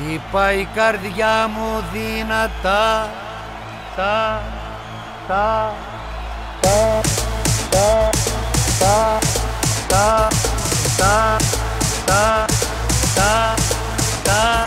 Χτυπάει η καρδιά μου δυνατά, τα, τα, τα, τα, τα, τα, τα, τα, τα, τα,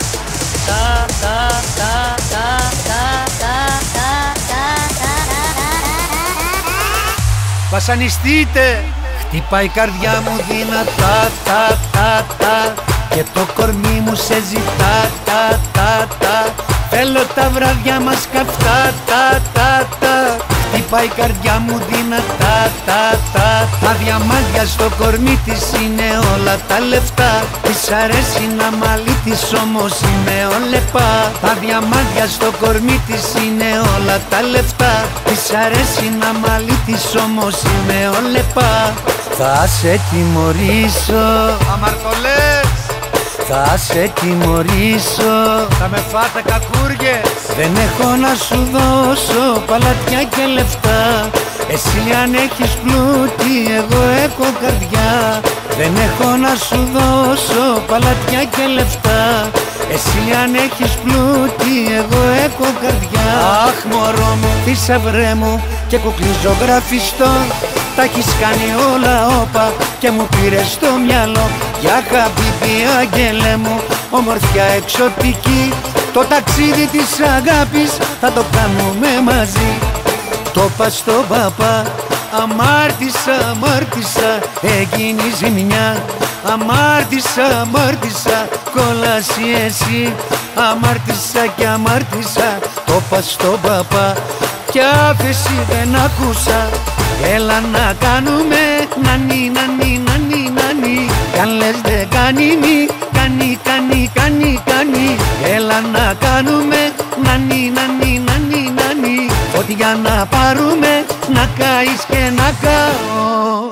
βασανιστείτε! Χτυπάει η καρδιά μου δυνατά, τα, τα, τα, και το κορμί μου σε ζητά, τα, τα, τα. Θέλω τα βράδια μας καυτά, τα, τα, τα. Χτυπάει η καρδιά μου δυνατά, τα, τα, τα. Διαμάντια στο κορμί της είναι όλα τα λεφτά. Της αρέσει να μαλλί της όμως είναι ολεπά. Τα διαμάντια στο κορμί της είναι όλα τα λεφτά. Της αρέσει να μαλλί της όμως είναι ολεπά. Θα σε τιμωρήσω, αμαρτωλές, θα σε τιμωρήσω, θα με φάτε κακούργες. Δεν έχω να σου δώσω παλατιά και λεφτά. Εσύ αν έχεις πλούτη, εγώ έχω καρδιά. Δεν έχω να σου δώσω παλατιά και λεφτά. Εσύ αν έχεις πλούτη, εγώ έχω καρδιά. Αχ μωρό μου, θησαυρέ μου και κουκλίζω γραφιστό. Τα έχεις κάνει όλα όπα και μου πήρες στο μυαλό. Για χαμπίπι αγγέλε μου, ομορφιά εξωτική. Το ταξίδι της αγάπης θα το κάνουμε μαζί. Το πας στον παπά, αμάρτησα, αμάρτησα, έγινε η ζημιά. Αμάρτησα, αμάρτησα, κόλαση εσύ. Αμάρτησα και αμάρτησα, το πας στον παπά κι άφεση δεν ακούσα. Έλα να κάνουμε νανί, νανί, νανί, νανί. Κι αν λες δεν κάνει μη, κάνει, κάνει, κάνει, κάνει. Έλα να κάνουμε νανί, νανί, νανί, νανί. Ό,τι για να πάρουμε, να καείς και να καώ.